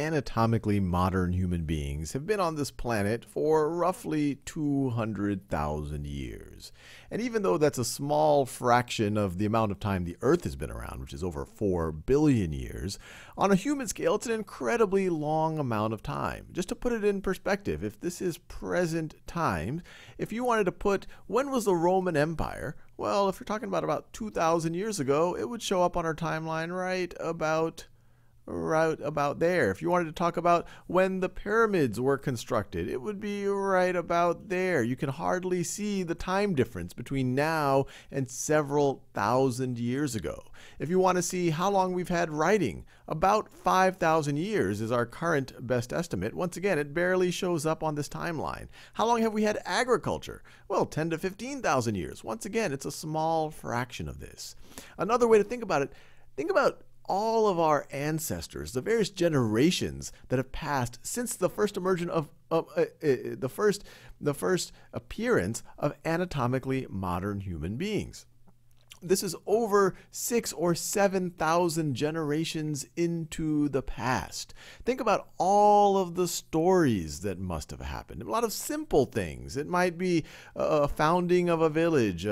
anatomically modern human beings have been on this planet for roughly 200,000 years. And even though that's a small fraction of the amount of time the Earth has been around, which is over 4 billion years, on a human scale, it's an incredibly long amount of time. Just to put it in perspective, if this is present time, if you wanted to put when was the Roman Empire, well, if you're talking about 2,000 years ago, it would show up on our timeline right about there. If you wanted to talk about when the pyramids were constructed, it would be right about there. You can hardly see the time difference between now and several thousand years ago. If you want to see how long we've had writing, about 5,000 years is our current best estimate. Once again, it barely shows up on this timeline. How long have we had agriculture? Well, 10 to 15,000 years. Once again, it's a small fraction of this. Another way to think about it, think about all of our ancestors, the various generations that have passed since the first emergence of the first appearance of anatomically modern human beings. This is over 6,000 or 7,000 generations into the past. Think about all of the stories that must have happened. A lot of simple things. It might be a founding of a village,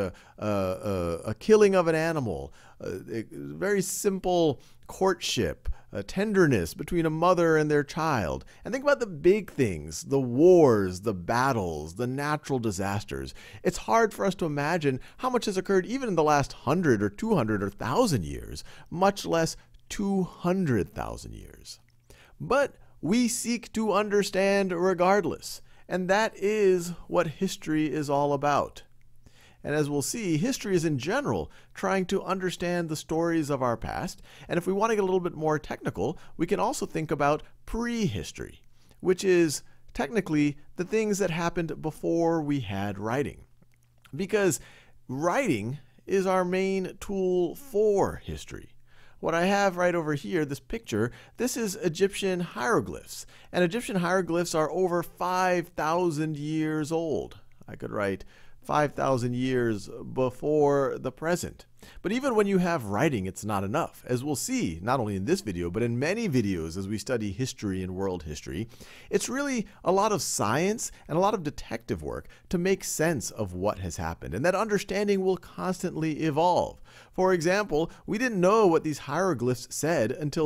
a killing of an animal, a very simple courtship, a tenderness between a mother and their child. And think about the big things, the wars, the battles, the natural disasters. It's hard for us to imagine how much has occurred even in the last 100 or 200 or 1,000 years, much less 200,000 years. But we seek to understand regardless, and that is what history is all about. And as we'll see, history is in general trying to understand the stories of our past. And if we want to get a little bit more technical, we can also think about prehistory, which is technically the things that happened before we had writing. Because writing is our main tool for history. What I have right over here, this picture, this is Egyptian hieroglyphs. And Egyptian hieroglyphs are over 5,000 years old. I could write 5,000 years before the present. But even when you have writing, it's not enough. As we'll see, not only in this video, but in many videos as we study history and world history, it's really a lot of science and a lot of detective work to make sense of what has happened. And that understanding will constantly evolve. For example, we didn't know what these hieroglyphs said until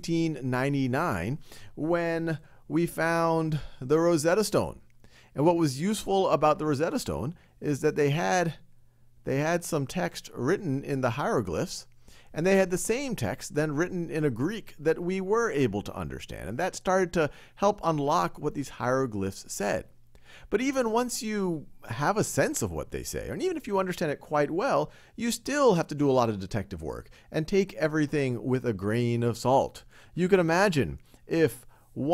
1799 when we found the Rosetta Stone. And what was useful about the Rosetta Stone is that they had some text written in the hieroglyphs, and they had the same text then written in a Greek that we were able to understand. And that started to help unlock what these hieroglyphs said. But even once you have a sense of what they say, and even if you understand it quite well, you still have to do a lot of detective work and take everything with a grain of salt. You can imagine if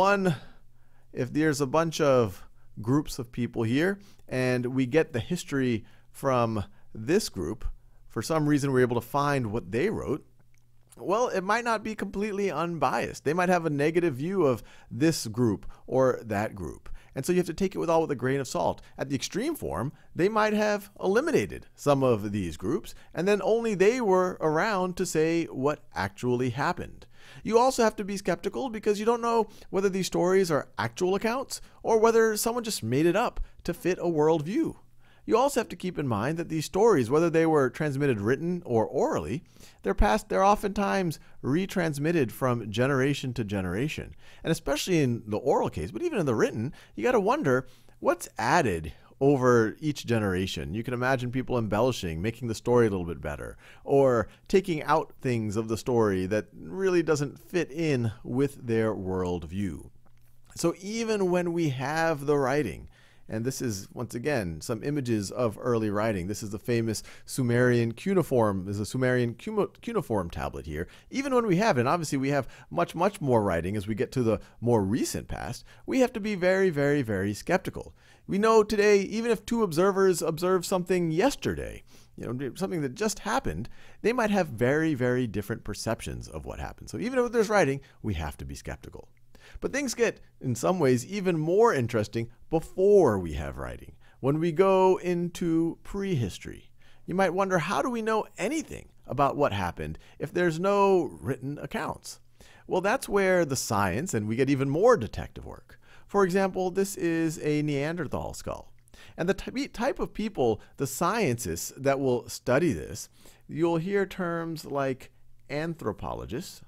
there's a bunch of groups of people here, and we get the history from this group. For some reason, we're able to find what they wrote. Well, it might not be completely unbiased. They might have a negative view of this group or that group. And so you have to take it with a grain of salt. At the extreme form, they might have eliminated some of these groups, and then only they were around to say what actually happened. You also have to be skeptical because you don't know whether these stories are actual accounts or whether someone just made it up to fit a worldview. You also have to keep in mind that these stories, whether they were transmitted written or orally, they're oftentimes retransmitted from generation to generation. And especially in the oral case, but even in the written, you got to wonder what's added over each generation. You can imagine people embellishing, making the story a little bit better, or taking out things of the story that really doesn't fit in with their worldview. So even when we have the writing, and this is, once again, some images of early writing. This is the famous Sumerian cuneiform. There's a Sumerian cuneiform tablet here. Even when we have it, and obviously we have much, much more writing as we get to the more recent past, we have to be very, very, very skeptical. We know today, even if two observers observe something yesterday, something that just happened, they might have very, very different perceptions of what happened. So even if there's writing, we have to be skeptical. But things get, in some ways, even more interesting before we have writing. When we go into prehistory, you might wonder, how do we know anything about what happened if there's no written accounts? Well, that's where the science, and we get even more detective work. For example, this is a Neanderthal skull. And the type of people, the scientists that will study this, you'll hear terms like anthropologist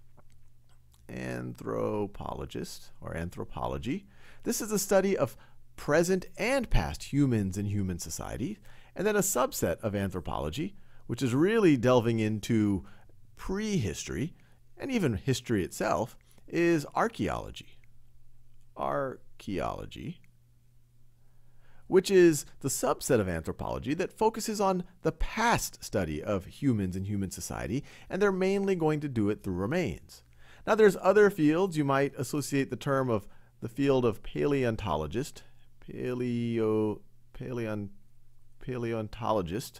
or anthropology. This is a study of present and past humans and human society. And then a subset of anthropology, which is really delving into prehistory and even history itself, is archaeology. Archaeology, which is the subset of anthropology that focuses on the past study of humans and human society, and they're mainly going to do it through remains. Now, there's other fields. You might associate the term of the field of paleontologist, paleontologist,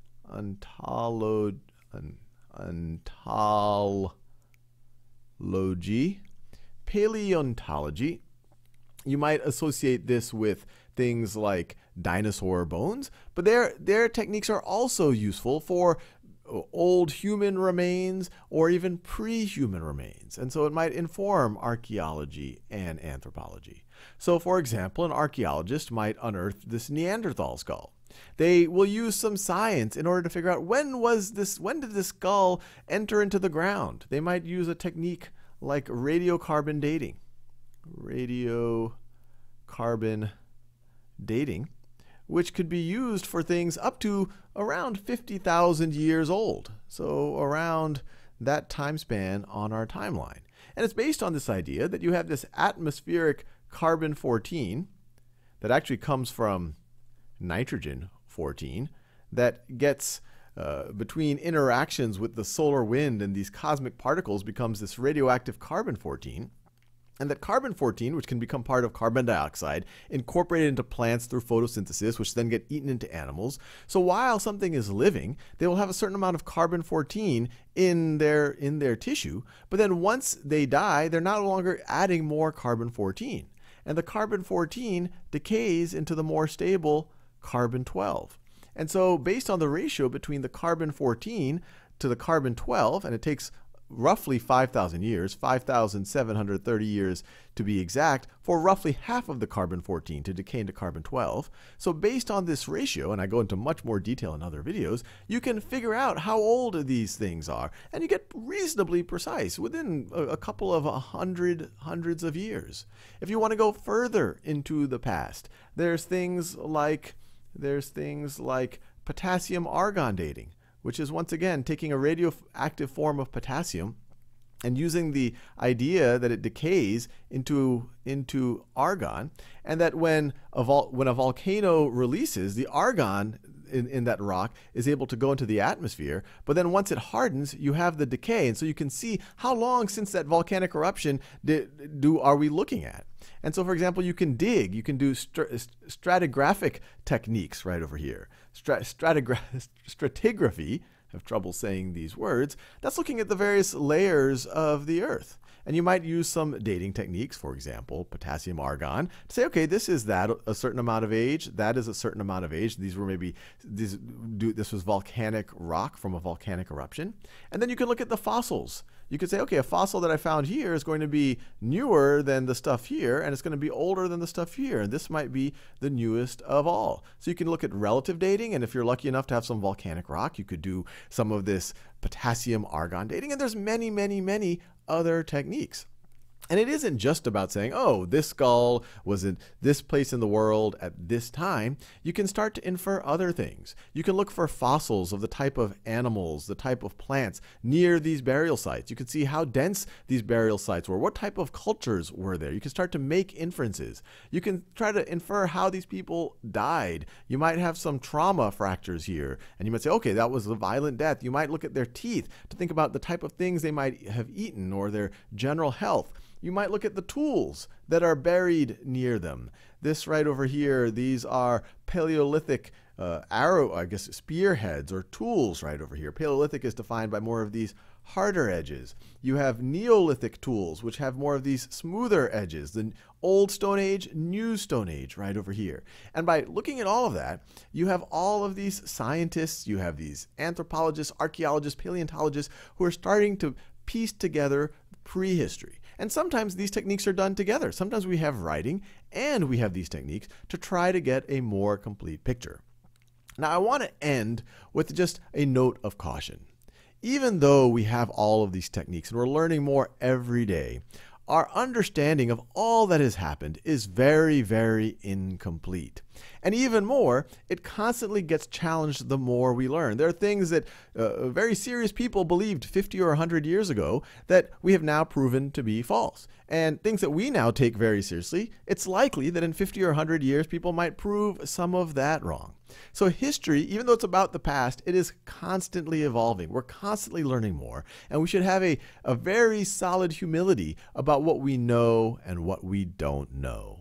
ontology, paleontology. You might associate this with things like dinosaur bones, but their techniques are also useful for old human remains or even pre-human remains. And so it might inform archaeology and anthropology. So for example, an archaeologist might unearth this Neanderthal skull. They will use some science in order to figure out when did this skull enter into the ground. They might use a technique like radiocarbon dating. Radiocarbon dating, which could be used for things up to around 50,000 years old. So around that time span on our timeline. And it's based on this idea that you have this atmospheric carbon-14 that actually comes from nitrogen-14 that gets between interactions with the solar wind and these cosmic particles becomes this radioactive carbon-14. And that carbon-14, which can become part of carbon dioxide, incorporated into plants through photosynthesis, which then get eaten into animals. So while something is living, they will have a certain amount of carbon-14 in their tissue. But then once they die, they're no longer adding more carbon-14. And the carbon-14 decays into the more stable carbon-12. And so based on the ratio between the carbon-14 to the carbon-12, and it takes roughly 5,000 years, 5,730 years to be exact, for roughly half of the carbon-14 to decay into carbon-12. So based on this ratio, and I go into much more detail in other videos, you can figure out how old these things are, and you get reasonably precise within a couple of hundreds of years. If you want to go further into the past, there's things like potassium-argon dating, which is once again taking a radioactive form of potassium and using the idea that it decays into argon, and that when a volcano releases, the argon in that rock is able to go into the atmosphere, but then once it hardens, you have the decay, and so you can see how long since that volcanic eruption are we looking at. And so, for example, you can do stratigraphic techniques right over here. Stratigraphy, I have trouble saying these words, that's looking at the various layers of the Earth. And you might use some dating techniques, for example, potassium-argon, to say, okay, this is a certain amount of age, that is a certain amount of age. This was volcanic rock from a volcanic eruption. And then you can look at the fossils. You could say, okay, a fossil that I found here is going to be newer than the stuff here, and it's going to be older than the stuff here. And this might be the newest of all. So you can look at relative dating, and if you're lucky enough to have some volcanic rock, you could do some of this potassium-argon dating. And there's many, many, many other techniques. And it isn't just about saying, oh, this skull was in this place in the world at this time. You can start to infer other things. You can look for fossils of the type of animals, the type of plants near these burial sites. You can see how dense these burial sites were. What type of cultures were there? You can start to make inferences. You can try to infer how these people died. You might have some trauma fractures here, and you might say, okay, that was a violent death. You might look at their teeth to think about the type of things they might have eaten or their general health. You might look at the tools that are buried near them. This right over here, these are Paleolithic spearheads or tools right over here. Paleolithic is defined by more of these harder edges. You have Neolithic tools, which have more of these smoother edges. The Old Stone Age, New Stone Age right over here. And by looking at all of that, you have all of these scientists, you have these anthropologists, archaeologists, paleontologists who are starting to piece together prehistory. And sometimes these techniques are done together. Sometimes we have writing and we have these techniques to try to get a more complete picture. Now, I want to end with just a note of caution. Even though we have all of these techniques and we're learning more every day, our understanding of all that has happened is very, very incomplete. And even more, it constantly gets challenged the more we learn. There are things that very serious people believed 50 or 100 years ago that we have now proven to be false. And things that we now take very seriously, it's likely that in 50 or 100 years, people might prove some of that wrong. So history, even though it's about the past, it is constantly evolving. We're constantly learning more. And we should have a very solid humility about what we know and what we don't know.